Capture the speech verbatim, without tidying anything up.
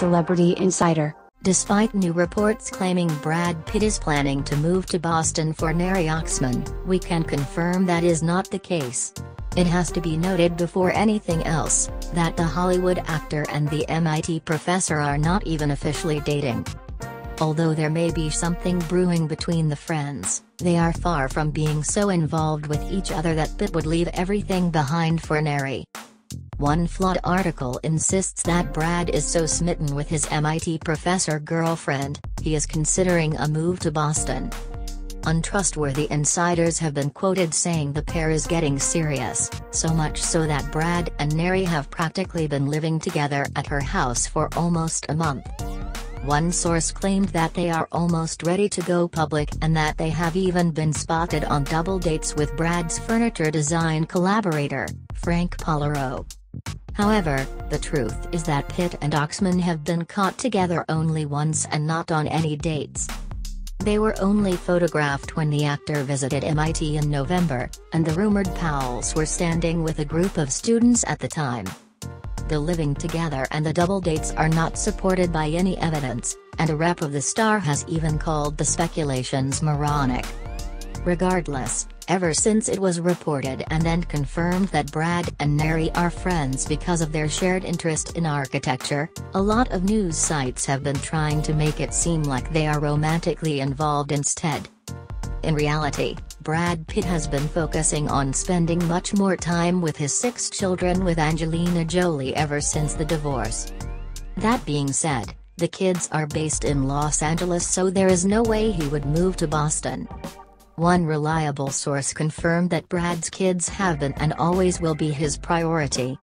celebrity insider. Despite new reports claiming Brad Pitt is planning to move to Boston for Neri Oxman, we can confirm that is not the case. It has to be noted before anything else, that the Hollywood actor and the M I T professor are not even officially dating. Although there may be something brewing between the friends, they are far from being so involved with each other that Pitt would leave everything behind for Neri. One flawed article insists that Brad is so smitten with his M I T professor girlfriend, he is considering a move to Boston. Untrustworthy insiders have been quoted saying the pair is getting serious, so much so that Brad and Neri have practically been living together at her house for almost a month. One source claimed that they are almost ready to go public and that they have even been spotted on double dates with Brad's furniture design collaborator, Frank Pollaro. However, the truth is that Pitt and Oxman have been caught together only once and not on any dates. They were only photographed when the actor visited M I T in November, and the rumored pals were standing with a group of students at the time. The living together and the double dates are not supported by any evidence, and a rep of the star has even called the speculations moronic. Regardless, ever since it was reported and then confirmed that Brad and Neri are friends because of their shared interest in architecture, a lot of news sites have been trying to make it seem like they are romantically involved instead. In reality, Brad Pitt has been focusing on spending much more time with his six children with Angelina Jolie ever since the divorce. That being said, the kids are based in Los Angeles, so there is no way he would move to Boston. One reliable source confirmed that Brad's kids have been and always will be his priority,